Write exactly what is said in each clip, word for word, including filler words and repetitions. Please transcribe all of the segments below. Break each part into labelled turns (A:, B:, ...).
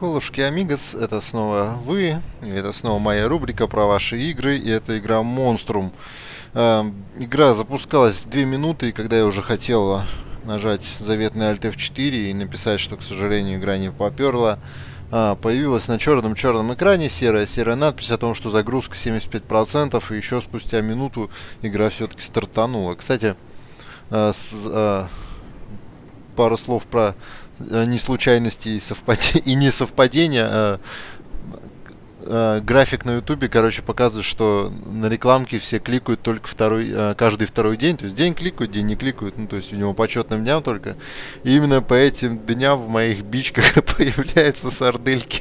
A: Холушки Амигос, это снова вы, и это снова моя рубрика про ваши игры, и это игра Monstrum. Э, игра запускалась две минуты, и когда я уже хотел нажать заветный Alt эф четыре и написать, что, к сожалению, игра не поперла, э, появилась на черном-черном экране серая серая надпись о том, что загрузка семьдесят пять процентов, и еще спустя минуту игра все-таки стартанула. Кстати, э, с, э, пару слов про неслучайности и, совпад... и несовпадения. А, а, график на ютубе, короче, показывает, что на рекламке все кликают только второй, а, каждый второй день. То есть день кликают, день не кликают. Ну, то есть у него по четным дням только. И именно по этим дням в моих бичках появляются сардельки.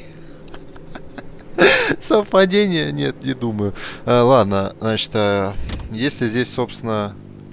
A: Совпадение? Нет, не думаю. А, ладно, значит, а, если здесь, собственно,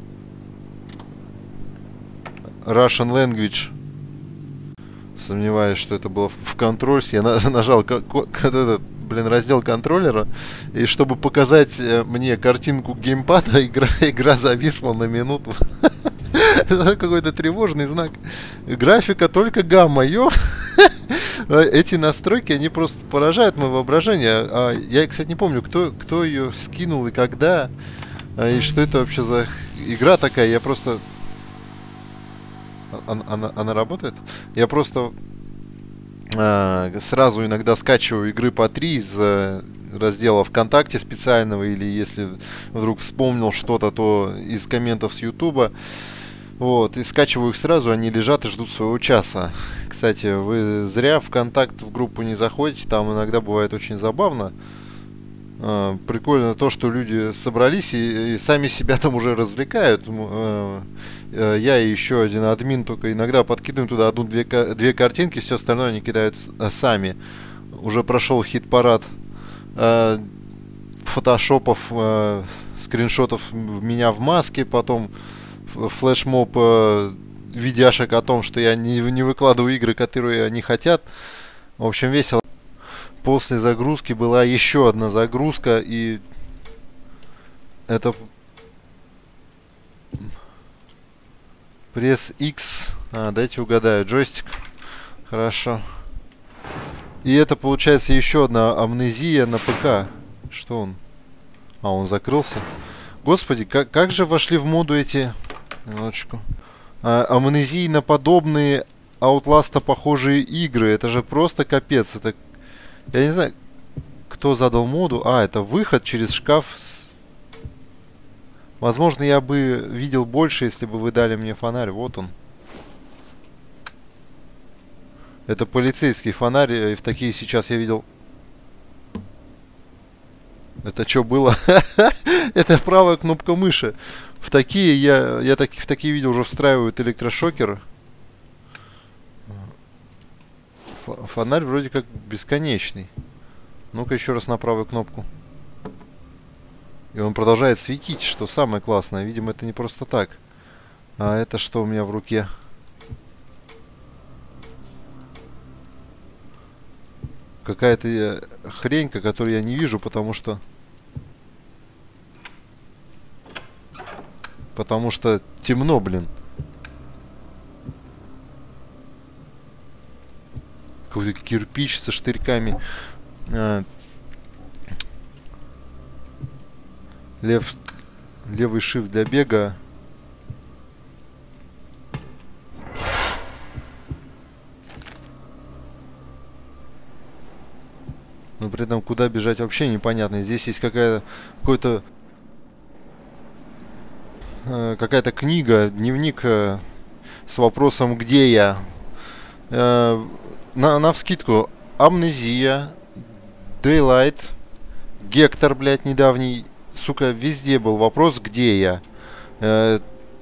A: Russian Language, сомневаюсь, что это было в контрольс. Я на, нажал этот, блин, раздел контроллера, и чтобы показать мне картинку геймпада, игра, игра зависла на минуту. Это какой-то тревожный знак. Графика только гамма, ё. Эти настройки, они просто поражают мое воображение. А я, кстати, не помню, кто, кто ее скинул и когда, и что это вообще за игра такая. Я просто... Она, она, она работает? Я просто э, сразу иногда скачиваю игры по три из э, раздела ВКонтакте специального, или если вдруг вспомнил что-то, то из комментов с Ютуба. Вот, и скачиваю их сразу, они лежат и ждут своего часа. Кстати, вы зря ВКонтакт в группу не заходите, там иногда бывает очень забавно. Э, прикольно то, что люди собрались и, и сами себя там уже развлекают. Э, Я и еще один админ только иногда подкидываем туда одну-две две картинки, все остальное они кидают сами. Уже прошел хит-парад э, фотошопов, э, скриншотов меня в маске, потом флешмоб э, видяшек о том, что я не, не выкладываю игры, которые они хотят. В общем, весело. После загрузки была еще одна загрузка, и это... Пресс X. А, дайте угадаю. Джойстик. Хорошо. И это получается еще одна амнезия на ПК. Что он? А, он закрылся. Господи, как, как же вошли в моду эти... Минуточку. А, амнезийно-подобные Outlast похожие игры. Это же просто капец. Это... Я не знаю, кто задал моду. А, это выход через шкаф. Возможно, я бы видел больше, если бы вы дали мне фонарь. Вот он. Это полицейский фонарь. И в такие сейчас я видел... Это что было? Это правая кнопка мыши. В такие я, я таки, в такие видео уже встраивают электрошокер. Фонарь вроде как бесконечный. Ну-ка еще раз на правую кнопку. И он продолжает светить, что самое классное. Видимо, это не просто так. А это что у меня в руке? Какая-то хрень, которую я не вижу, потому что... Потому что темно, блин. Какой-то кирпич со штырьками. А, Лев, левый shift для бега. Но при этом куда бежать вообще непонятно. Здесь есть какая-то какой-то э, какая-то книга, дневник э, с вопросом «Где я?». Э, на, навскидку: Амнезия, Daylight, Гектор, блядь, недавний. Сука, везде был вопрос, где я. Э,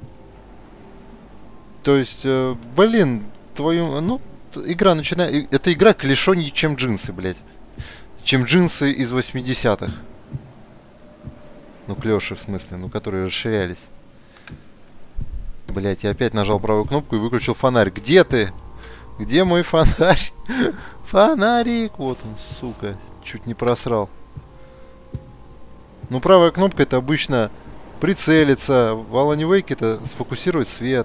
A: то есть, э, блин, твою... Ну, игра начинает... Эта игра клишоннее, чем джинсы, блядь. Чем джинсы из восьмидесятых. Ну, клёши, в смысле, ну, которые расширялись. Блядь, я опять нажал правую кнопку и выключил фонарь. Где ты? Где мой фонарь? Фонарик! Вот он, сука. Чуть не просрал. Ну, правая кнопка — это обычно прицелиться. В Alan Wake это сфокусировать свет.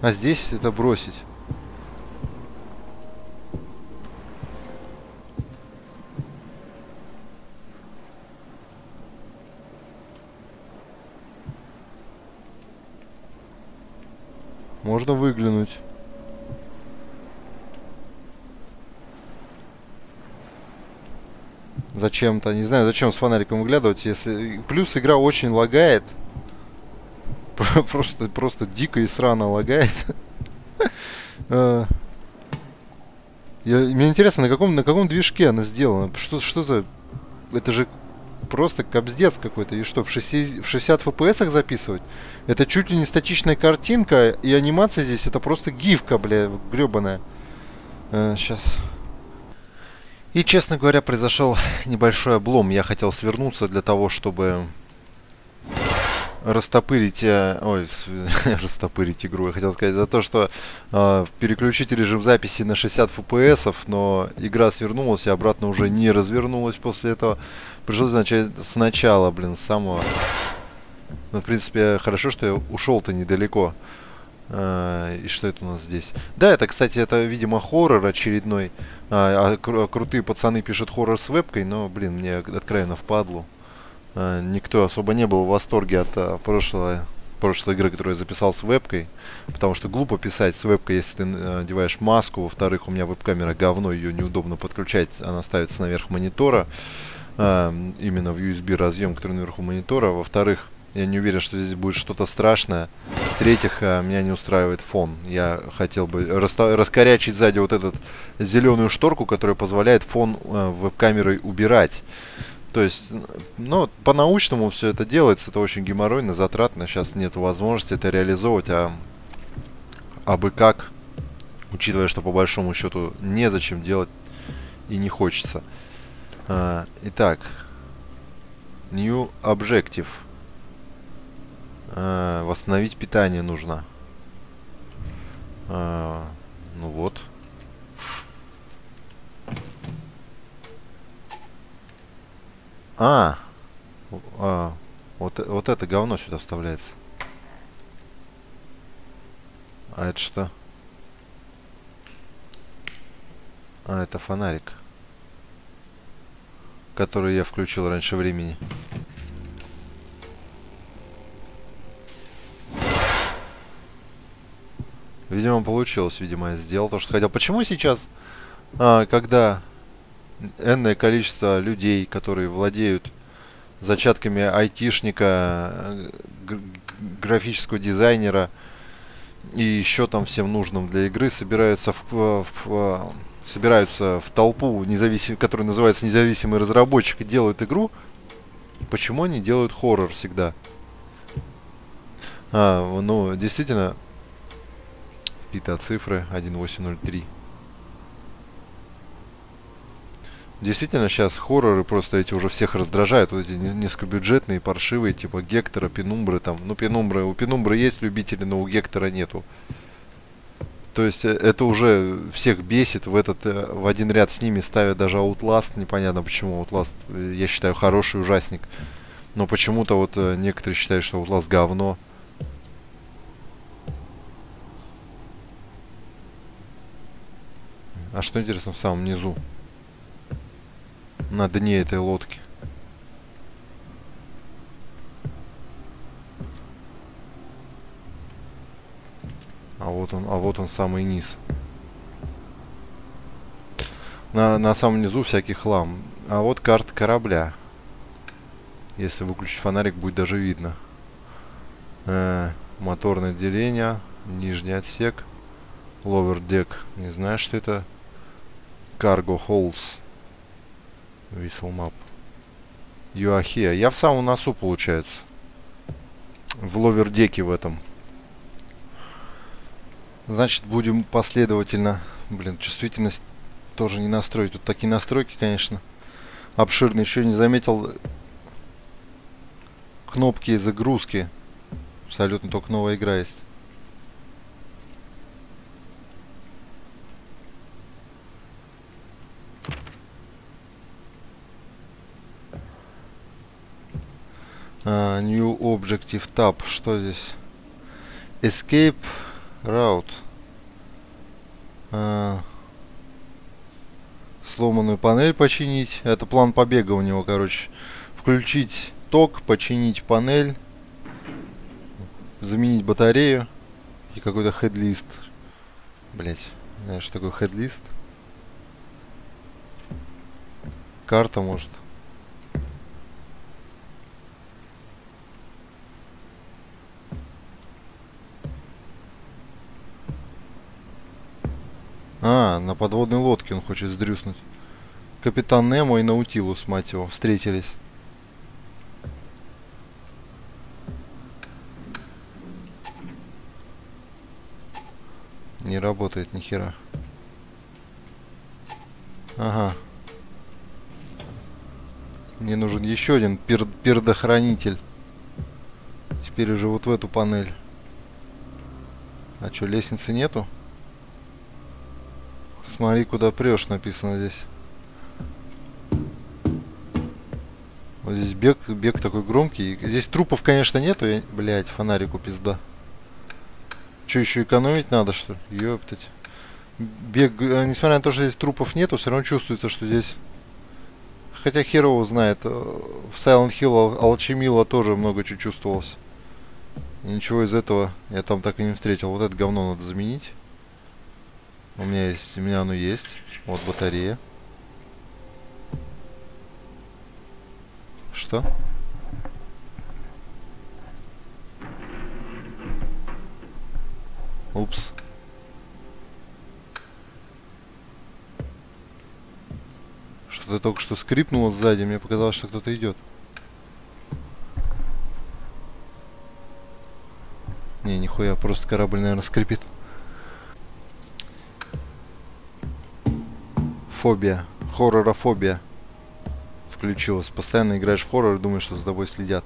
A: А здесь это бросить. Можно выглянуть. Зачем-то, не знаю, зачем с фонариком выглядывать, если... Плюс игра очень лагает. Просто, просто дико и срано лагает. Я, мне интересно, на каком, на каком движке она сделана? Что, что за... Это же просто капздец какой-то. И что, в шестьдесят эф пи эс записывать? Это чуть ли не статичная картинка, и анимация здесь, это просто гифка, бля, гребаная. А, сейчас... И, честно говоря, произошел небольшой облом. Я хотел свернуться для того, чтобы растопырить... Ой, растопырить игру. Я хотел сказать за то, что э, переключить режим записи на шестьдесят эф пи эс, но игра свернулась и обратно уже не развернулась после этого. Пришлось начать сначала, блин, с самого... Ну, в принципе, хорошо, что я ушел-то недалеко. Uh, и что это у нас здесь? Да, это, кстати, это, видимо, хоррор очередной. Uh, а кру крутые пацаны пишут хоррор с вебкой, но, блин, мне откровенно впадлу. Uh, никто особо не был в восторге от uh, прошлой, прошлой игры, которую я записал с вебкой. Потому что глупо писать с вебкой, если ты uh, одеваешь маску. Во-вторых, у меня веб-камера говно, ее неудобно подключать. Она ставится наверх монитора. Uh, именно в ю эс би разъем, который наверху монитора. Во-вторых, я не уверен, что здесь будет что-то страшное. В-третьих, меня не устраивает фон. Я хотел бы раскорячить сзади вот эту зеленую шторку, которая позволяет фон веб-камерой убирать. То есть, ну, по-научному все это делается. Это очень геморройно, затратно. Сейчас нет возможности это реализовывать. А абы как, учитывая, что по большому счету незачем делать и не хочется. А, итак, New Objective. А, восстановить питание нужно. А, ну вот. А, а вот, вот это говно сюда вставляется. А это что? А, это фонарик, который я включил раньше времени. Видимо, получилось. Видимо, я сделал то, что хотел. Почему сейчас, а, когда энное количество людей, которые владеют зачатками айтишника, графического дизайнера и еще там всем нужным для игры, собираются в, в, в, собираются в толпу, независим, которая называется независимый разработчик, и делают игру, почему они делают хоррор всегда? А, ну, действительно... Какие-то цифры один восемь ноль три. Действительно, сейчас хорроры просто эти уже всех раздражают. Вот эти низкобюджетные, паршивые, типа Гектора, Пенумбры там. Ну, Пенумбры, у Пенумбры есть любители, но у Гектора нету. То есть это уже всех бесит. В этот, в один ряд с ними ставят даже Outlast. Непонятно почему. Outlast, я считаю, хороший ужасник. Но почему-то вот некоторые считают, что Outlast говно. А что интересно в самом низу? На дне этой лодки. А вот он, а вот он самый низ. На, на самом низу всякий хлам. А вот карта корабля. Если выключить фонарик, будет даже видно. Э, моторное отделение, нижний отсек, lower deck. Не знаю, что это. Cargo Halls. Whistle Map. You are here. Я в самом носу, получается. В ловердеке в этом. Значит, будем последовательно... Блин, чувствительность тоже не настроить. Тут такие настройки, конечно, обширные. Еще не заметил кнопки загрузки. Абсолютно только новая игра есть. Uh, New Objective Tab. Что здесь? Escape Краут. А, сломанную панель починить. Это план побега у него, короче. Включить ток, починить панель, заменить батарею и какой-то хедлист. Блять, знаешь, что такое хедлист? Карта, может. А, на подводной лодке он хочет сдрюснуть. Капитан Немо и Наутилус, мать его, встретились. Не работает ни хера. Ага. Мне нужен еще один пер пердохранитель. Теперь уже вот в эту панель. А что, лестницы нету? Смотри, куда прешь, написано здесь. Вот здесь бег, бег такой громкий. Здесь трупов, конечно, нету. Я... Блять, фонарику пизда. Че, еще экономить надо, что ли? Ёптать. Бег, несмотря на то, что здесь трупов нету, все равно чувствуется, что здесь... Хотя херово знает. В Silent Hill Алчемила тоже много чего чувствовалось. И ничего из этого я там так и не встретил. Вот это говно надо заменить. У меня есть, у меня оно есть. Вот батарея. Что? Упс. Что-то только что скрипнуло сзади. Мне показалось, что кто-то идет. Не, нихуя, просто корабль, наверное, скрипит. Фобия. Хорророфобия. Включилась. Постоянно играешь в хоррор и думаешь, что за тобой следят.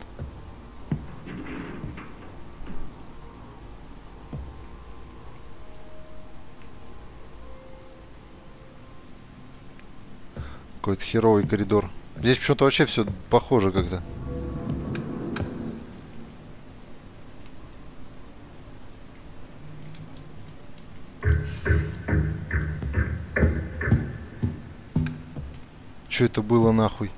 A: Какой-то херовый коридор. Здесь почему-то вообще все похоже как-то. Что это было нахуй?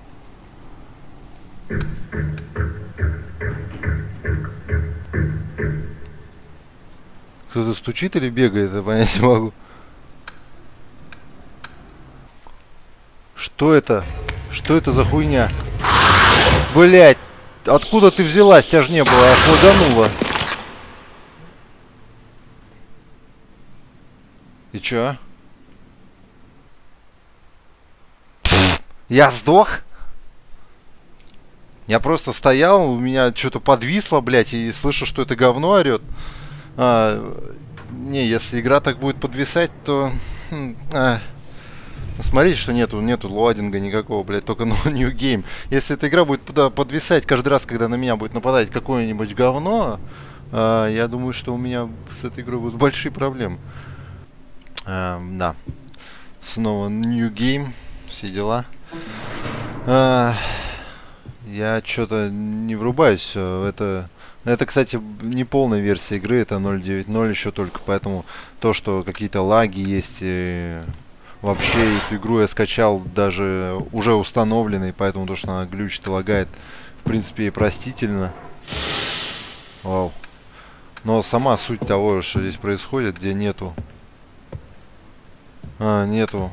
A: Кто-то стучит или бегает, я понять не могу. Что это? Что это за хуйня? Блять, откуда ты взялась? Тебя ж не было, охладанула. И чё? Я сдох? Я просто стоял, у меня что-то подвисло, блядь, и слышу, что это говно орет. А, не, если игра так будет подвисать, то... А, смотрите, что нету, нету лоадинга никакого, блядь, только no new game. Если эта игра будет туда подвисать каждый раз, когда на меня будет нападать какое-нибудь говно, а, я думаю, что у меня с этой игрой будут большие проблемы. А, да. Снова new game, все дела. А, я что-то не врубаюсь. Это, это, кстати, не полная версия игры, это ноль девять ноль еще только, поэтому то, что какие-то лаги есть, и вообще эту игру я скачал даже уже установленной, поэтому то, что она глючит и лагает, в принципе, и простительно. Вау. Но сама суть того, что здесь происходит, где нету... А, нету...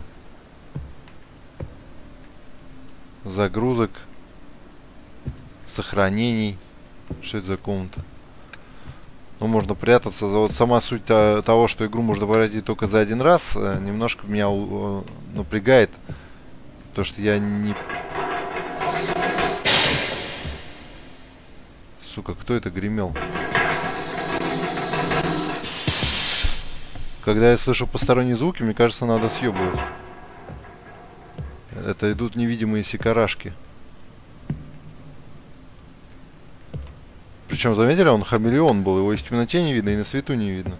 A: загрузок, сохранений. Что это за комната? Ну, можно прятаться. Вот сама суть того, что игру можно пройти только за один раз, немножко меня напрягает. То, что я не... Сука, кто это гремел? Когда я слышу посторонние звуки, мне кажется, надо съебывать. Это идут невидимые сикарашки. Причем, заметили, он хамелеон был. Его и в темноте не видно, и на свету не видно.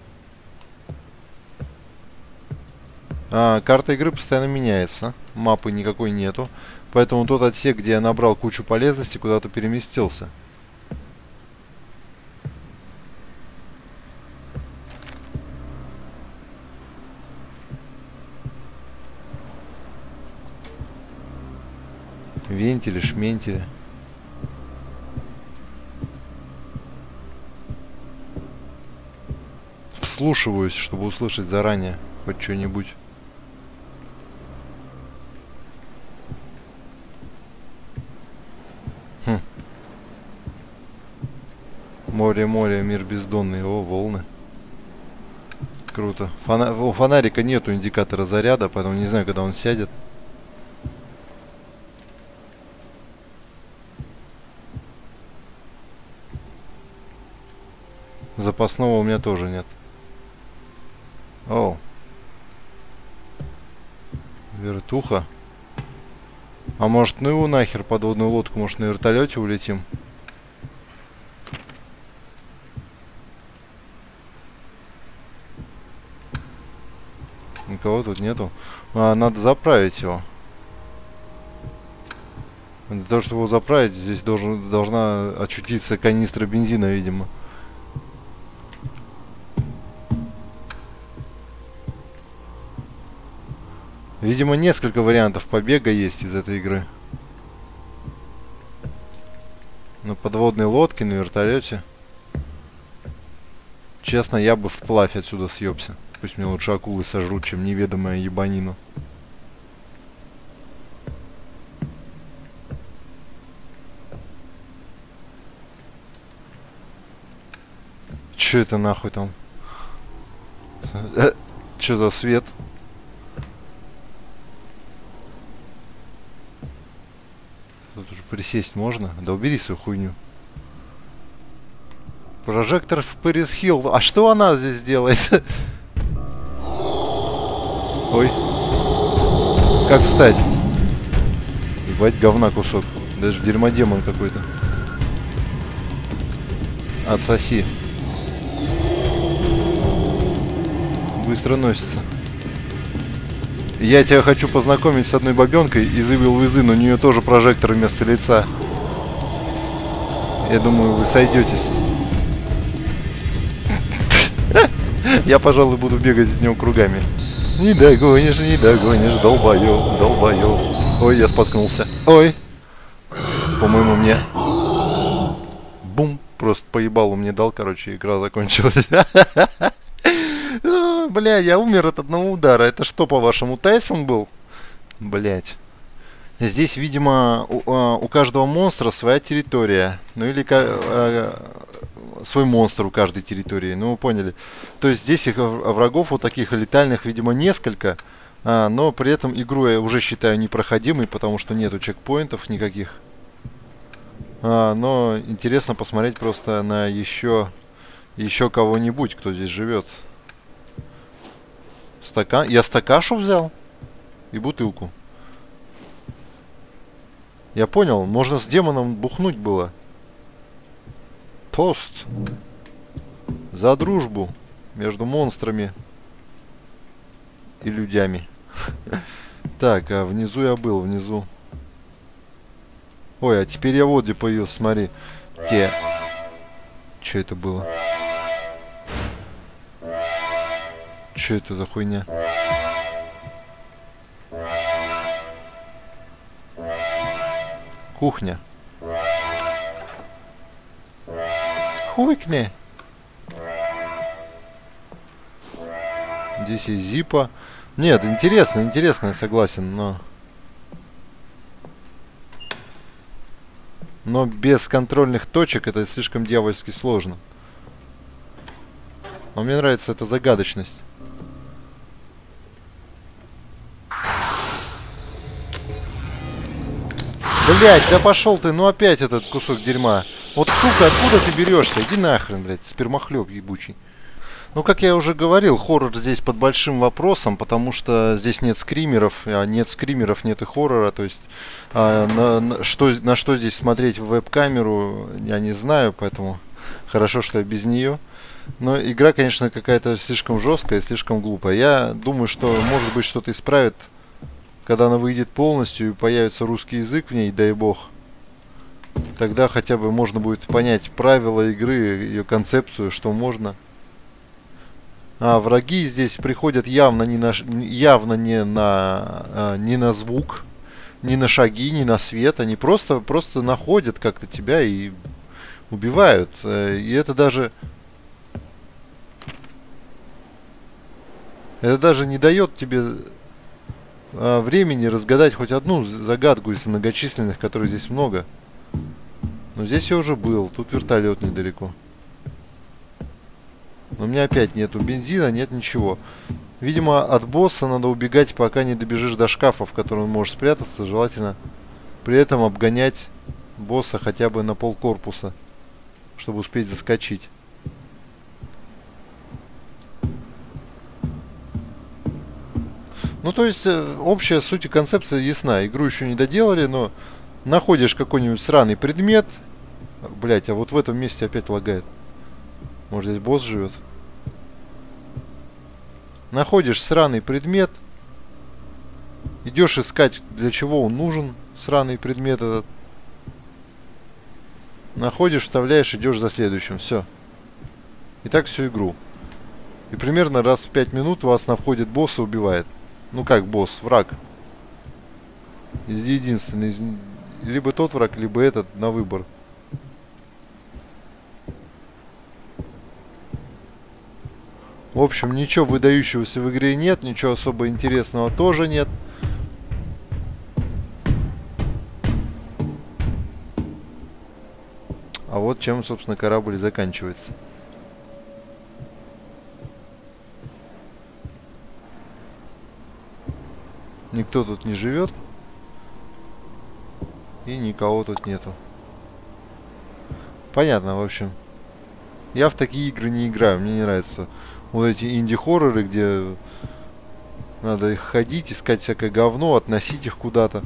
A: А, карта игры постоянно меняется. Мапы никакой нету. Поэтому тот отсек, где я набрал кучу полезности, куда-то переместился. Вентили, шментили. Вслушиваюсь, чтобы услышать заранее хоть что-нибудь. Хм. Море, море, мир бездонный. О, волны. Круто. Фона... У фонарика нету индикатора заряда, поэтому не знаю, когда он сядет. Запасного у меня тоже нет. О. Вертуха. А может, ну его нахер, подводную лодку, может, на вертолете улетим? Никого тут нету. А, надо заправить его. Для того, чтобы его заправить, здесь должен, должна очутиться канистра бензина, видимо. Видимо, несколько вариантов побега есть из этой игры. На подводной лодке, на вертолете. Честно, я бы вплавь отсюда съебся. Пусть мне лучше акулы сожрут, чем неведомая ебанину. Че это нахуй там? Э, че за свет? Тут уже присесть можно? Да убери свою хуйню. Прожектор в Пэрис Хилл. А что она здесь делает? Ой. Как встать? Ебать, говна кусок. Даже дерьмодемон какой-то. Отсоси. Быстро носится. Я тебя хочу познакомить с одной бабенкой из Evil Within. У нее тоже прожектор вместо лица. Я думаю, вы сойдетесь. Я, пожалуй, буду бегать от него кругами. Не догонишь, не догонишь, долбоёб, долбоёб. Ой, я споткнулся. Ой. По-моему, мне... Бум. Просто поебалу мне дал, короче, игра закончилась. Бля, я умер от одного удара. Это что, по-вашему, Тайсон был? Блять. Здесь, видимо, у, у каждого монстра своя территория. Ну или свой монстр у каждой территории. Ну, вы поняли. То есть здесь их врагов вот таких летальных, видимо, несколько. А, но при этом игру я уже считаю непроходимой, потому что нету чекпоинтов никаких. А, но интересно посмотреть просто на еще, еще кого-нибудь, кто здесь живет. Стакан. Я стакашу взял. И бутылку. Я понял, можно с демоном бухнуть было. Тост. За дружбу между монстрами и людьми. Так, а внизу я был, внизу. Ой, а теперь я вот где появился, смотри. Те. Че это было? Че это за хуйня? Кухня. Хуйкни. Здесь есть зипа. Нет, интересно, интересно, я согласен, но... Но без контрольных точек это слишком дьявольски сложно. Но мне нравится эта загадочность. Блять, да пошел ты, ну опять этот кусок дерьма. Вот, сука, откуда ты берешься? Иди нахрен, блядь, спермохлеб ебучий. Ну, как я уже говорил, хоррор здесь под большим вопросом, потому что здесь нет скримеров, а нет скримеров, нет и хоррора, то есть а, на, на, что, на что здесь смотреть в веб-камеру, я не знаю, поэтому хорошо, что я без нее. Но игра, конечно, какая-то слишком жесткая и слишком глупая. Я думаю, что, может быть, что-то исправит, когда она выйдет полностью и появится русский язык в ней, дай бог. Тогда хотя бы можно будет понять правила игры, ее концепцию, что можно. А враги здесь приходят явно не на, явно не на, а, не на звук. ни на шаги, ни на свет. Они просто, просто находят как-то тебя и убивают. И это даже... Это даже не дает тебе а, времени разгадать хоть одну загадку из многочисленных, которых здесь много. Но здесь я уже был. Тут вертолет недалеко. Но у меня опять нету бензина, нет ничего. Видимо, от босса надо убегать, пока не добежишь до шкафа, в котором он может спрятаться. Желательно при этом обгонять босса хотя бы на полкорпуса, чтобы успеть заскочить. Ну, то есть, общая суть и концепция ясна. Игру еще не доделали, но находишь какой-нибудь сраный предмет. Блять, а вот в этом месте опять лагает. Может, здесь босс живет? Находишь сраный предмет. Идешь искать, для чего он нужен, сраный предмет этот. Находишь, вставляешь, идешь за следующим. Все. И так всю игру. И примерно раз в пять минут вас на входе босс и убивает. Ну как босс? Враг. Единственный. Либо тот враг, либо этот, на выбор. В общем, ничего выдающегося в игре нет, ничего особо интересного тоже нет. А вот чем, собственно, корабль заканчивается. Никто тут не живет. И никого тут нету. Понятно, в общем. Я в такие игры не играю, мне не нравятся вот эти инди-хорроры, где надо их ходить, искать всякое говно, относить их куда-то.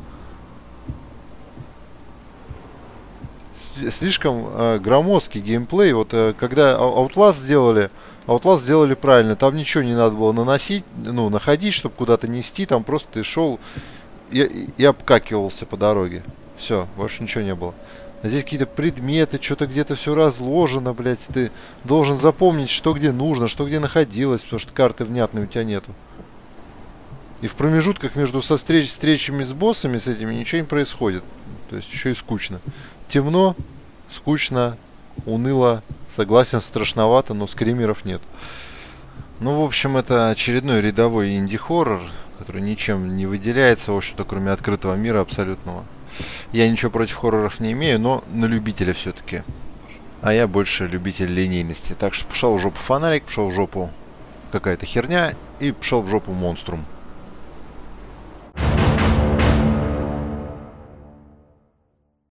A: Слишком э, громоздкий геймплей. Вот э, когда Outlast сделали, Outlast сделали правильно. Там ничего не надо было наносить, ну, находить, чтобы куда-то нести. Там просто ты шел и, и обкакивался по дороге. Все, больше ничего не было. А здесь какие-то предметы, что-то где-то все разложено, блядь. Ты должен запомнить, что где нужно, что где находилось, потому что карты внятной у тебя нету. И в промежутках между со встреч, встречами с боссами, с этими, ничего не происходит. То есть еще и скучно. Темно, скучно, уныло, согласен, страшновато, но скримеров нет. Ну, в общем, это очередной рядовой инди-хоррор, который ничем не выделяется, в общем-то, кроме открытого мира абсолютного. Я ничего против хорроров не имею, но на любителя все-таки. А я больше любитель линейности. Так что пошел в жопу фонарик, пошел в жопу какая-то херня и пошел в жопу монструм.